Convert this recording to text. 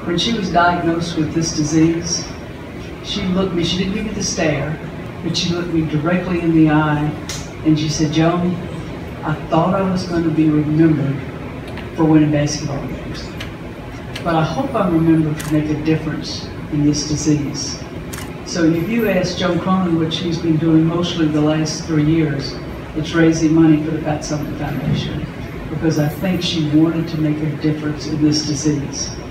When she was diagnosed with this disease, she looked at me, she didn't give me the stare, but she looked me directly in the eye and she said, "Joan, I thought I was going to be remembered for winning basketball games, but I hope I'm remembered to make a difference in this disease." So if you ask Joan Cronan what she's been doing mostly the last 3 years, it's raising money for the Pat Summitt Foundation, because I think she wanted to make a difference in this disease.